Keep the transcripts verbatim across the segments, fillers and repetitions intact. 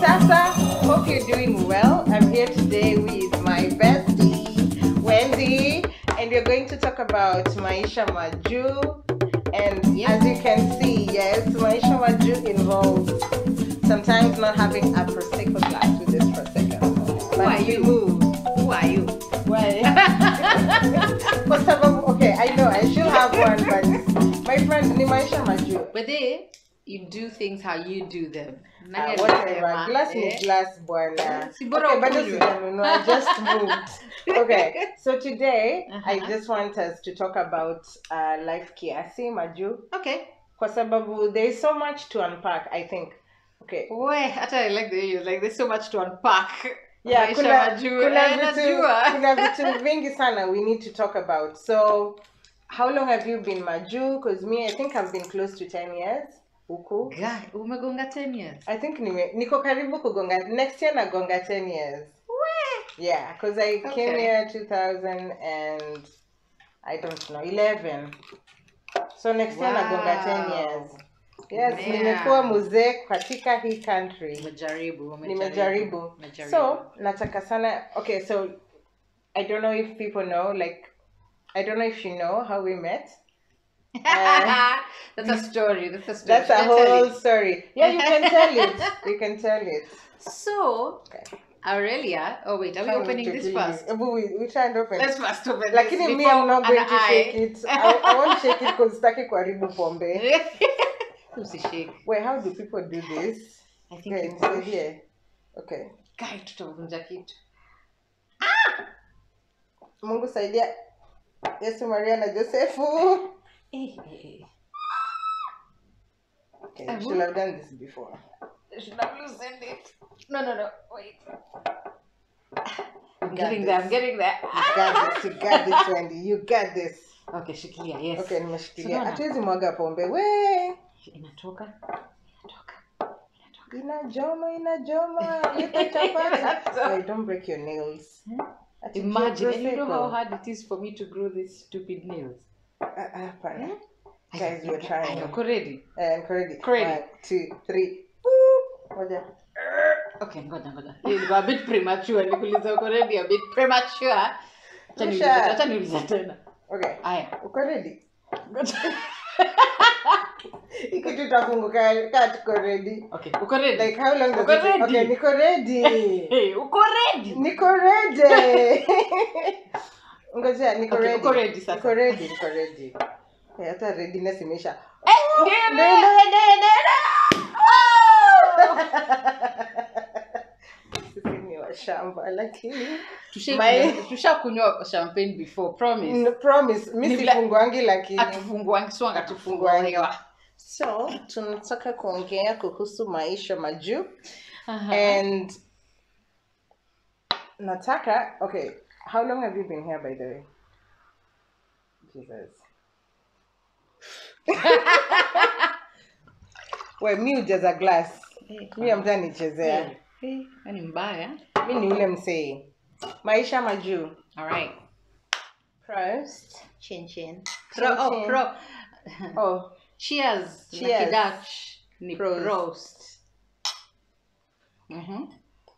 Sasa, hope you're doing well. I'm here today with my bestie, Wendy, and we're going to talk about Maisha Majuu. And yes, as you can see, yes, Maisha Majuu involves sometimes not having a Prosecco glass with this Prosecco. Who are you? Move. Who are you? Why? Okay, I know, I should have one, but my friend, ni Maisha Majuu. But they, you do things how you do them. Uh, whatever. Glass ni glass, buana. Okay, but I just moved. Okay, so today uh-huh. I just want us to talk about uh, life kiasi, Majuu. Okay. Kwa sababu there is so much to unpack, I think. Okay. Wait, I like the you like there's so much to unpack. Yeah, kuna, kuna, vitu, kuna vitu vingi sana we need to talk about. So, how long have you been Majuu? Because me, I think I've been close to ten years. Uku. Guy, umegonga ten years. I think nime, niko karibu kugonga. Next year nagonga ten years. Where? Yeah, because I okay. came here two thousand and I don't know, eleven. So next wow. year nagonga ten years. Yes, yeah. Nimekuwa muzee katika hii country. Nimejaribu, nimejaribu. So, nataka sana. Okay, so I don't know if people know, like, I don't know if you know how we met. Uh, that's a story. That's a story. That's a whole story. Yeah, you can tell it. You can tell it. So, okay. Aurelia. Oh wait, are we opening this first? We we try and open. Let's first open like this. Like me, I'm not going to shake it. I, I won't shake it because staki kuharibu pombe. Shake. Wait, how do people do this? I think okay, so here. Okay. Guy, tutavunja kitu. Ah! Mungu saidia. Yesu Maria na Josefu. Eh, eh. Okay, I should have done this before. I should have loosened it. No, no, no. Wait. I'm getting this. there. I'm getting there. You got this. You got this, Wendy. You got this. Okay, shikilia. Yes. Okay, nimeshikilia. Hatuwezi mwaga pombe. We. Inatoka. Inatoka. Inatoka. Inajoma, inajoma. Hey, don't break your nails. Huh? Imagine, and you know how hard it is for me to grow these stupid nails. Uh, uh, fine. Hmm? Guys, we're trying. I'm ready. I'm ready. Ready. One, two, three. Woo! Okay, ngoja ngoja. You're a bit premature. Nikuuliza uko ready, a bit premature. Acha niulize tena. Okay. Aya, uko ready? Iko tutafunguka kaa tuko ready. Okay, uko ready? Like how long does uko it take? Ready? Okay, niko ready. Hey, uko ready? Niko ready. Ngoja, niko okay, ready. Uko ready sasa. Niko ready, niko ready. Hey, hata readiness imesha. Eh, ndio ndio ndio. Oh! Sisi ni wa shamba lakini tushakunywa champagne before, promise. No, promise. Mimi sifunguangi lakini atufunguangi swanga tufunguangi. So, tunataka kuongea kuhusu Maisha Majuu. Uh-huh. And nataka, okay, how long have you been here, by the way? Jesus. Well, mi ujaza glass. Hey, mi amta nichezea. Hey, ni mbaya. Mi ni ule msee. Maisha Majuu. All right. Prost. Chin chin. Pro, chin, oh, chin. Pro. Oh. Cheers. Cheers. Dutch. Ni Prost. Prost. Mhm.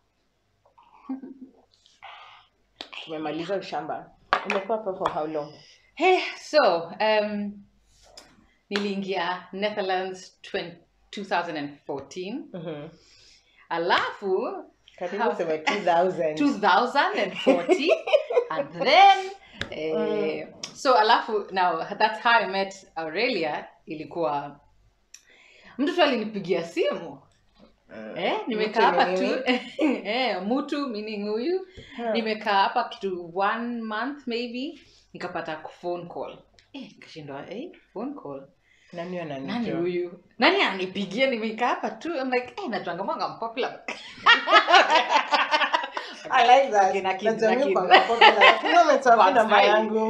Tumemaliza ushamba. Umekuwa hapa for how long? Hey, so, um, niliingia Netherlands twenty fourteen. Mhm. Alafu karibu sema two thousand. twenty forty. And then uh, mm. so alafu now that's how I met Aurelia. Ilikuwa mtu tu alinipigia simu. Uh, eh, nimekaa hapa tu eh mtu meaning huyu. Huh. Nimekaa hapa kitu one month maybe nikapata phone call. Eh, nikashindwa eh phone call. Nani ananipigia? Nani huyu? Nani ananipigia? Nimekaa hapa tu. I'm like, eh, najua mwanga popular. I like that. Okay, nakid, najua nakid. mwanga popular. Lakini umetoa namba yangu.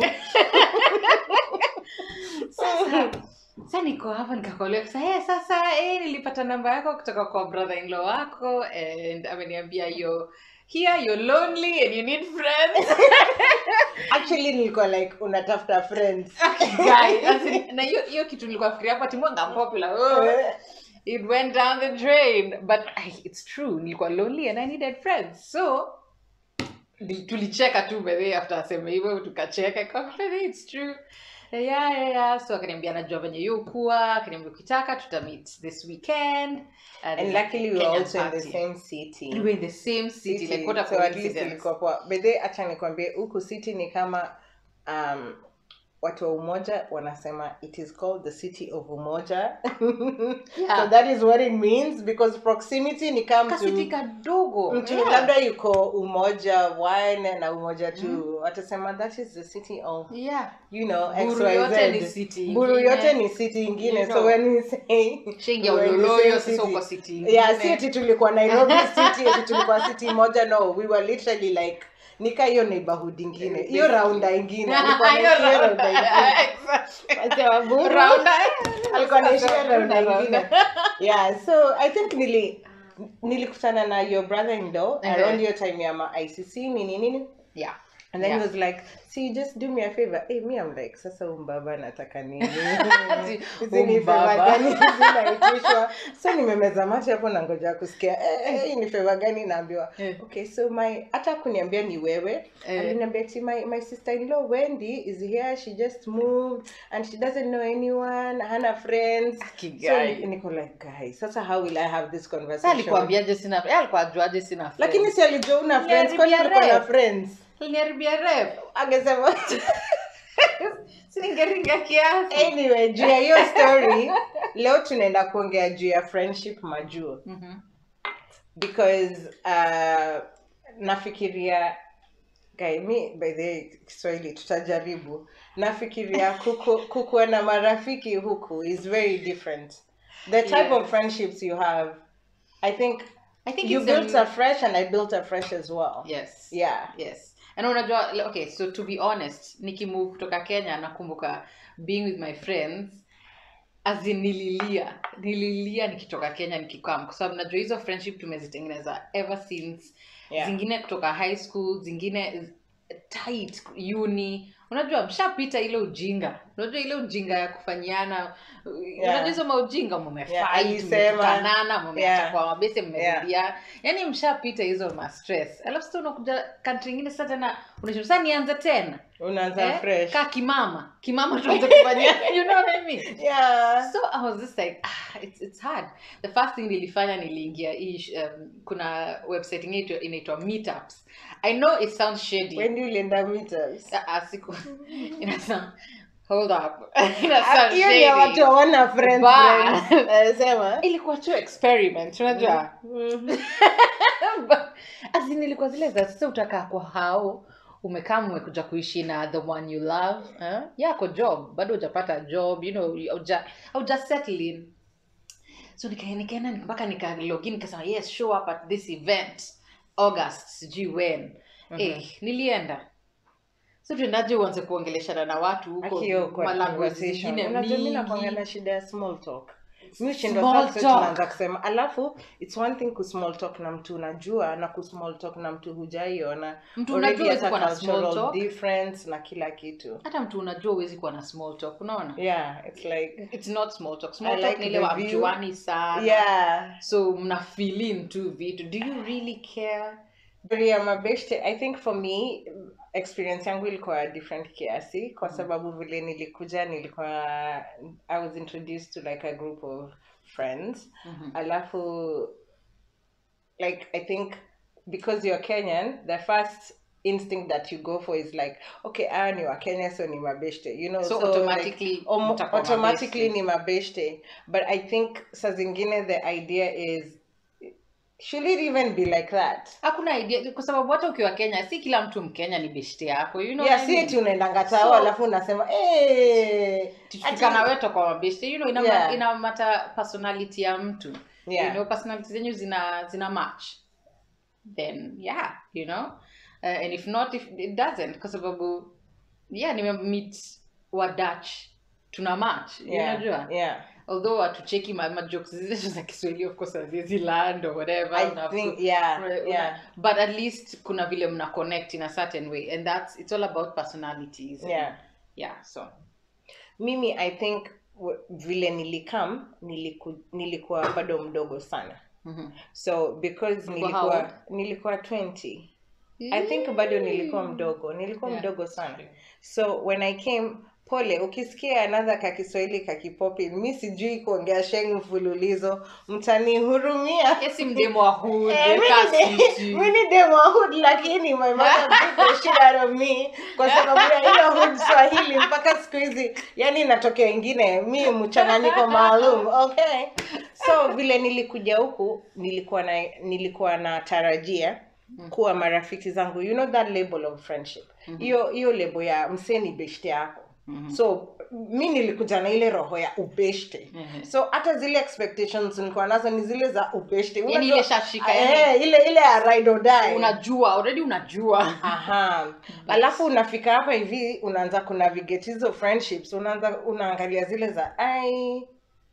Sasa, sasa niko hapa nikakolea sasa, eh, sasa eh nilipata namba yako kutoka kwa brother in law wako and ameniambia yo here you're lonely and you need friends. Actually nilikuwa like unatafuta friends. Okay, guys, na hiyo hiyo kitu nilikuwa fikiria hapa timu anga popular. Oh. it went down the drain. But I, it's true, nilikuwa lonely and I needed friends. So tulicheka tu bedhe after aseme hivyo tukacheka kwa bedhe it's true. Yeah, yeah, yeah. So akaniambia najua venye yukuwa, akaniambia ukitaka tutamit this weekend. And, and luckily we were also party. in the same city. We were in the same city, city. Like what a so at least ilikuwa poa. Bedhe acha nikwambie huku city ni kama um watu wa umoja wanasema it is called the city of umoja. Yeah. So that is what it means because proximity ni kama to city kadogo. Mtu yeah. labda yuko umoja one na umoja two. Mm. Watasema that is the city of yeah. you know X Buru Y Z. Yote ni city. Buru yote ni city ingine. You know. So when we say Shingi uloloyo sasa uko city ingine. Yeah, city tulikuwa Nairobi city, eti tulikuwa city moja. No, we were literally like nika hiyo neighborhood ingine hiyo raunda ingine alikuwa na hiyo raunda ingine acha Buru raunda alikuwa na hiyo raunda ingine. Yeah, so I think nili nilikutana na your brother-in-law around your time ya ma I C C nini nini. Yeah. And then yeah. he was like, see, just do me a favor. Hey, me, I'm like, sasa umbaba nataka nini? Zini favor gani zinaitishwa? So nimemeza mate hapo na ngoja kusikia. Eh, hey, ni favor gani naambiwa? Okay, so my hata kuniambia ni wewe. Aliniambia ti my my sister-in-law Wendy is here. She just moved and she doesn't know anyone, hana friends. So niko like, guys, sasa how will I have this conversation? Alikwambia je sina, yeye alikuwa ajuaje sina friends. Lakini si alijua una friends, kwani ulikuwa na friends? Niharibia rep. Angesema siningeringa kiasi. Anyway, juu ya hiyo story, leo tunaenda kuongea juu ya friendship Majuu. Mhm. Because uh nafikiria guy me by the Kiswahili tutajaribu. Nafikiria kuku kukuwa na marafiki huku is very different. The type yes. of friendships you have, I think I think you built a fresh and I built a fresh as well. Yes. Yeah. Yes. And unajua okay, so to be honest, nikimove kutoka Kenya nakumbuka being with my friends as in nililia. Nililia nikitoka Kenya nikikam kwa sababu najua hizo friendship tumezitengeneza ever since. Yeah. Zingine kutoka high school, zingine tight uni. Unajua mshapita ile ujinga. Unajua ile ujinga ya kufanyiana. Yeah. Unajua hizo maujinga mmefight, mmekanana, mmeacha kwa mabese mmerudia. Yeah. Yaani mshapita hizo ma stress. Alafu sasa unakuja country nyingine sasa tena unasema sasa nianze tena. Unaanza eh? fresh. Ka kimama. Kimama tuanze kufanya. You know what I mean? Yeah. So I was just like ah, it's it's hard. The first thing nilifanya niliingia um, kuna website inaitwa inaitwa Meetups. I know it sounds shady. When you lenda Meetups? Ah, siku. Ina hold up. Ina sound shady. Hiyo ya watu wana friends friends. Sema. Ilikuwa tu experiment, unajua. As in ilikuwa zile za sasa utakaa kwa hao umekaa umekuja kuishi na the one you love, eh? Yako job, bado hujapata job, you know, hauja hauja settle in. So nikaenda nikaenda mpaka nika login nikasema yes, show up at this event August, sijui when. Mm-hmm. Eh, nilienda. So tuendaje uanze kuongeleshana na watu huko malango zingine. Unajua mimi nakuanga na shida ya small talk. Mimi shindo sasa tunaanza kusema alafu it's one thing ku small talk na mtu unajua na ku small talk na mtu hujaiona. Mtu unajua huwezi kuwa na small talk difference na kila kitu. Hata mtu unajua huwezi kuwa na small talk, unaona? Yeah, it's like it's not small talk. Small talk ni ile wa mjuani sana. Yeah. So mna feel in tu vitu. Do you really care? But yeah, my best, I think for me experience yangu ilikuwa different kiasi kwa sababu vile nilikuja nilikuwa I was introduced to like a group of friends. Mm-hmm. Alafu like I think because you're Kenyan, the first instinct that you go for is like okay, I am a Kenyan, so ni mabeshte, you know, so, so automatically like, um, automatically ni mabeshte. But I think sa zingine the idea is should it even be like that? Hakuna idea kwa sababu hata ukiwa Kenya si kila mtu Mkenya ni beshte yako, you know. Yeah, si eti unaenda ngatao alafu unasema eh tutikana wetu kwa mabeshte, you know, ina yeah. ina mata personality ya mtu. Yeah. You know, personality zenyu zina zina match. Then yeah, you know. Uh, and if not, if it doesn't, kwa sababu yeah, nime meet wa Dutch tuna match, yeah. Unajua? Yeah. Although atucheki my, my jokes zile za Kiswahili of course haziwezi land or whatever. I una, think yeah, una, yeah. But at least kuna vile mna connect in a certain way, and that's it's all about personalities. Yeah. And, yeah, so Mimi, I think vile nilikam niliku, nilikuwa bado mdogo sana. Mhm. So because Ulikuwa nilikuwa nilikuwa twenty. I think bado nilikuwa mdogo. Nilikuwa Yeah. mdogo sana. So when I came, pole, ukisikia another ka Kiswahili ka kipopi, mimi sijui kuongea sheng mfululizo, mtanihurumia. Yes, mdemo wa hood. Eh, mimi ni demo wa hood, lakini my mother beat the shit out of me kwa sababu ya ile hood Swahili mpaka siku hizi. Yani natokea ingine, mimi mchanganyiko maalum. Okay. So vile nilikuja huku, nilikuwa na nilikuwa na tarajia kuwa marafiki zangu, you know that label of friendship, hiyo mm-hmm. hiyo label ya mseni beshte yako. Mm-hmm. So mimi nilikuja na ile roho ya ubeshte. Mm-hmm. So hata zile expectations nilikuwa nazo ni zile za ubeshte. Yani ile shashika eh, ile ile ya ride or die. Unajua already unajua. Aha. Alafu unafika hapa hivi unaanza kunavigate hizo friendships, unaanza unaangalia zile za ai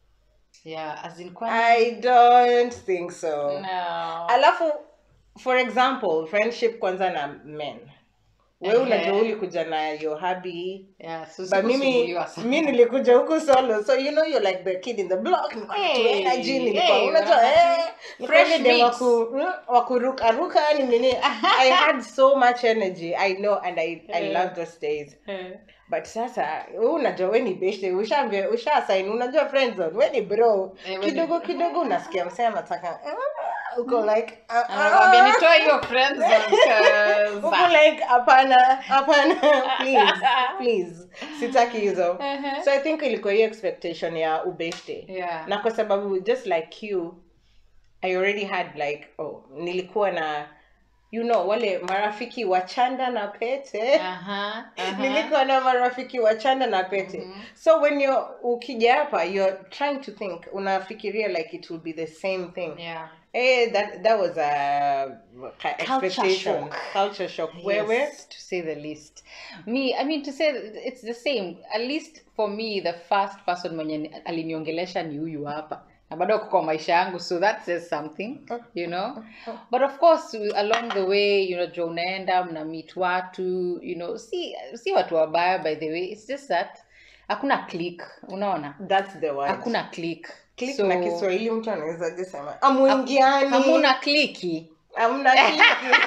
yeah, as in kwani I don't think so. No. Alafu for example, friendship kwanza na men. Wewe unajua ulikuja na your hubby. Yeah, so but mimi mimi nilikuja huku solo. So you know you're like the kid in the block. Hey, energy nilikuwa unajua eh fresh dem waku wakuruka ruka ni nini. I had so much energy. I know and I I love those days. But sasa wewe unajua wewe ni beshte, ushaambia ushasign, unajua friend zone, wewe ni bro. Kidogo kidogo unasikia msema nataka uko like anakuambia nitoe hiyo friend zone uko like hapana hapana please please sitaki hizo. So I think ilikuwa hiyo expectation ya ubeshte. Yeah. Na kwa sababu just like you I already had like oh nilikuwa na you know wale marafiki wa chanda na pete. Aha. Uh-huh. Nilikuwa na marafiki wa chanda na pete. Mm-hmm. So when you ukija hapa you're trying to think, unafikiria like it will be the same thing. Yeah. Eh, that that was a expectation. Culture shock. Culture shock. Yes, where where to say the least. Me, I mean to say it's the same. At least for me, the first person mwenye aliniongelesha ni huyu hapa. Na bado kwa maisha yangu, so that says something, you know. But of course along the way, you know, jo unaenda mna meet watu, you know, see see watu wabaya by the way. It's just that hakuna click, unaona? That's the word. Hakuna click. Click so, na Kiswahili mtu anaweza kusema amuingiani. Hamuna kliki. Hamna kliki.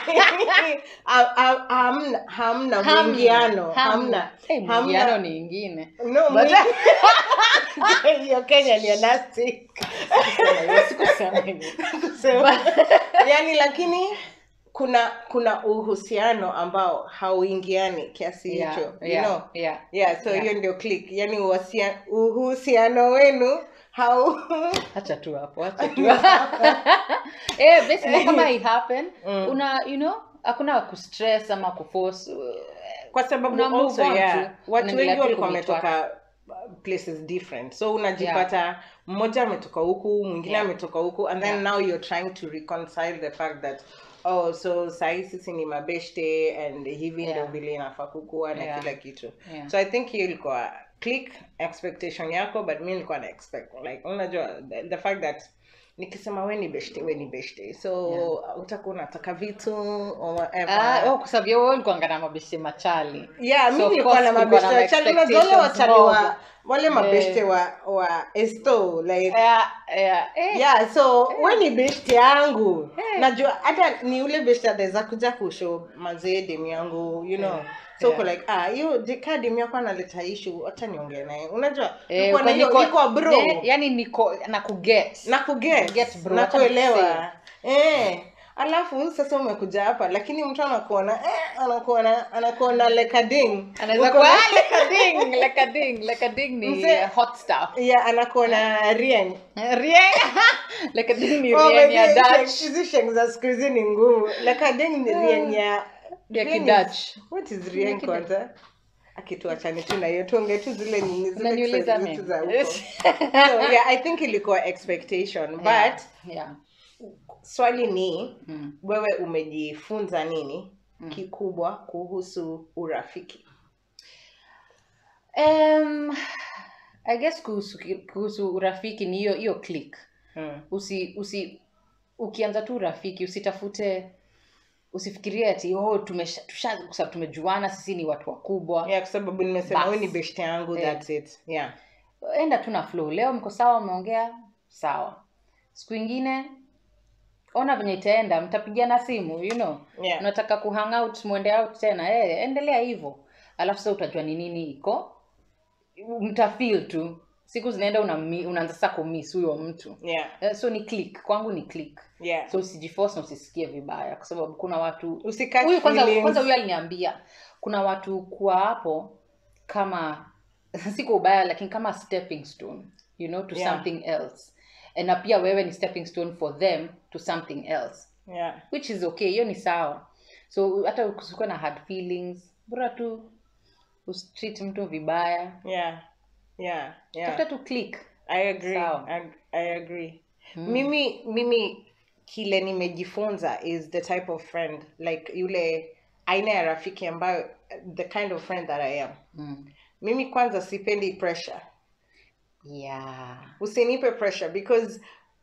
Hamna hamna mwingiano. Hamna. Mwingiano ni ingine. No, but hiyo Kenya ni nasty. Sikusema hivyo. Yani lakini kuna kuna uhusiano ambao hauingiani kiasi hicho, yeah, you yeah, know. Yeah. Yeah, so hiyo yeah. Ndio click. Yani uhusiano wenu how acha tu hapo acha tu eh basically kama it happen mm. una you know hakuna ku stress ama ku force kwa sababu also yeah watu wengi walikuwa wametoka places different, so unajipata yeah. Mmoja ametoka huku mwingine ametoka yeah. Huku and then yeah. Now you're trying to reconcile the fact that oh so sai sisi ni mabeshte and hivi yeah. Ndio vile inafaa kukua na yeah. Kila kitu yeah. So I think hiyo ilikuwa click expectation yako, but mimi nilikuwa na expect like unajua the, the fact that nikisema wewe ni beshte wewe ni beshte so yeah. Utakuwa unataka vitu or whatever. Ah oh kwa sababu wewe ulikuwa ngana mabeshte machali. Yeah, mimi nilikuwa na mabeshte machali, unajua wale wachali wa wale mabeshte wa wa esto like yeah yeah eh. Yeah, so eh. Wewe ni beshte yangu eh. Najua hata ni ule beshte anaweza kuja kushow mazee demu yangu you know yeah. So yeah. Like ah hiyo decade yako analeta issue acha niongee naye unajua eh, uko na hiyo niko bro eh, yani niko na kuget na kuget get bro na kuelewa eh alafu sasa umekuja hapa lakini mtu anakuona eh anakuona anakuona lekading anaweza kuwa lekading lekading lekading ni uh, hot stuff yeah anakuona rien rien lekading ni rien ya Dutch hizi shengs za squeeze ni ngumu lekading ni rien ya ya Kidutch. What is rien kwanza? Akituachane tu na hiyo tuonge tu zile nyingi zile zetu za huko. So yeah, I think ilikuwa expectation but yeah. Yeah. Swali ni mm. Wewe umejifunza nini mm. Kikubwa kuhusu urafiki? Um I guess kuhusu kuhusu urafiki ni hiyo hiyo click. Mm. Usi usi ukianza tu urafiki usitafute usifikirie ati oh tumesha tusha tumejuana sisi ni watu wakubwa. Yeah, kwa sababu nimesema wewe ni beshte yangu yeah. That's it. Yeah. enda tu na flow. Leo mko sawa, umeongea sawa, siku nyingine ona venye itaenda, mtapigiana simu, you know. Yeah. Unataka ku hang out, muende out tena, eh, endelea hivyo. Alafu sasa utajua ni nini iko, mtafeel tu. Siku zinaenda unaanza sasa kumiss huyo mtu. Yeah. Uh, so ni click, kwangu ni click. Yeah. So usijiforce na usisikie vibaya kwa sababu kuna watu Usikatch huyu kwanza feelings. kwanza huyu aliniambia kuna watu kwa hapo kama siko ubaya lakini kama stepping stone, you know, to Yeah. something else. And na pia wewe ni stepping stone for them to something else. Yeah. Which is okay, hiyo ni sawa. So hata ukisikuwa na hard feelings, bora tu usitreat mtu vibaya. Yeah. Yeah. Yeah. Tafuta tu click. I agree. Sawa. I, I agree. Hmm. Mimi mimi kile nimejifunza is the type of friend, like yule aina ya rafiki ambayo, the kind of friend that I am. Hmm. Mimi kwanza sipendi pressure. Yeah. Usinipe pressure, because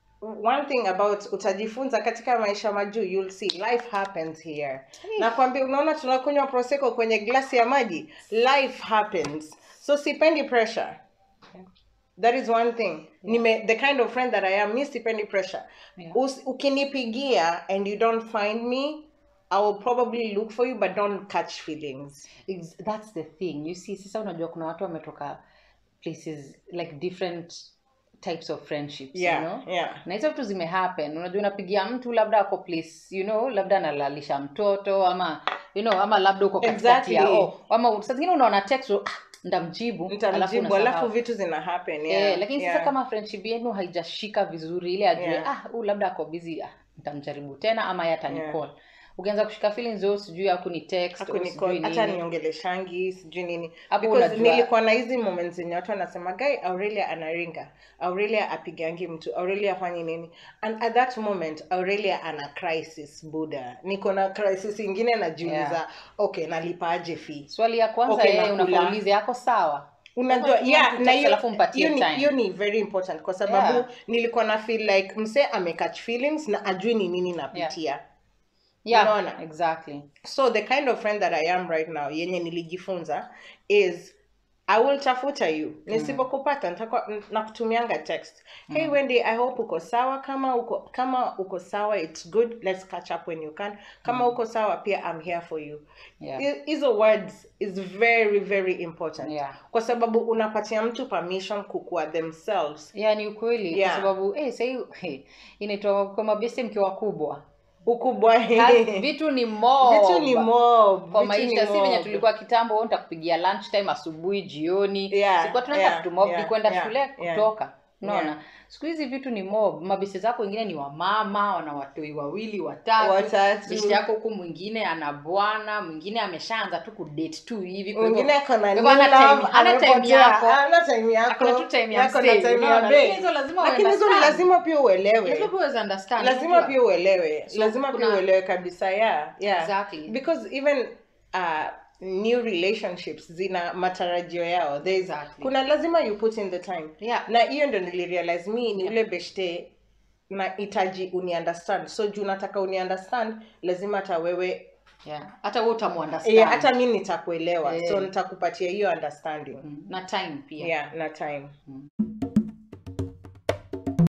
one thing about utajifunza katika Maisha Majuu, you'll see life happens here. Nakwambia, unaona tunakunywa prosecco kwenye glasi ya maji, life happens. So sipendi pressure. Yeah. That is one thing. Yeah. Nime, the kind of friend that I am, mi sipendi pressure. Yeah. Us, ukinipigia and you don't find me, I will probably look for you, but don't catch feelings. It's, that's the thing. You see, sasa unajua kuna watu wametoka places like different types of friendships, Yeah, you know? yeah. Na hizo vitu zime happen. Unajua unapigia mtu labda ako place, you know, labda analalisha mtoto ama you know, ama labda uko katikati ya Exactly. oh, ama saa zingine unaona text so, ah, ndamjibu Nitamjibu, alafu vitu zina happen. Yeah. Eh, lakini yeah. sasa kama friendship yenu haijashika vizuri ile ajue Yeah. ah huyu labda ako busy, ah, nitamjaribu tena ama yeye atanicall. Yeah. Ukianza kushika feelings zao sijui haku ni text au Hakuni sijui nini. hata niongeleshangi sijui nini, Hapo because unajua- nilikuwa na hizi moments zenye watu wanasema guy Aurelia anaringa, Aurelia apigangi mtu, Aurelia afanye nini, and at that moment Aurelia ana crisis. Buda, niko na crisis ingine najiuliza. Yeah. Okay, nalipaje fee? Swali ya kwanza Okay, yeye nakula. unapouliza yako sawa. Unajua, Kama yeah, mtu na text alafu hiyo mpatie hiyo ni- time. hiyo ni very important, kwa sababu Yeah. nilikuwa na feel like mse amecatch feelings na ajui ni nini napitia. Yeah, Unaona? exactly. So the kind of friend that I am right now, yenye nilijifunza, is I will tafuta you. Nisipokupata nitakuwa nakutumianga text. Hey Wendy, I hope uko sawa. Kama uko kama uko sawa, it's good. Let's catch up when you can. Kama uko sawa pia, I'm here for you. Yeah. Hi- Hizo words is very very important. Yeah. Kwa sababu unapatia mtu permission kukua themselves. Yeah, ni ukweli Yeah. kwa sababu eh sasa hey, inaitwa kwa mabeste mkiwa wakubwa. Ukubwa Kazi- vitu ni mob. Vitu ni mob. Kwa Vitu ni maisha si venye mob. tulikuwa kitambo wewe nitakupigia lunch time asubuhi jioni. Yeah, Sikuwa tunaenda yeah, vitu mob yeah, ni kwenda yeah, shule yeah. kutoka. Unaona? Yeah. Siku hizi vitu ni mob. Mabeste zako wengine ni wamama, wana watoi wawili, watatu. Watatu. Beste yako huku mwingine ana bwana, mwingine ameshaanza tu kudate tu hivi. Kwa hivyo- Mwingine ako na kwa hivyo new hana time- love, hana time amepotea. yako. Hana time yako. Hakuna tu time ya Yako na msee, time ya unaona? babe. Lakini hizo lazima Lakini hizo uunderstand. lazima pia uelewe. Lazima pia uweze understand. Lazima unajua? pia uelewe. So, Lazima pia kuna- uelewe kabisa. Yeah, yeah. Exactly. Because even uh new relationships zina matarajio yao. There's Exactly. kuna lazima you put in the time. Yeah. Na hiyo ndo nilirealize mi ni ule beshte na itaji uni understand. So juu nataka uni understand, lazima hata wewe Yeah. Hata wewe utamuunderstand. eh, hata mimi nitakuelewa. Eh. So nitakupatia hiyo understanding. Mm, na time pia. Yeah, na time. Mm.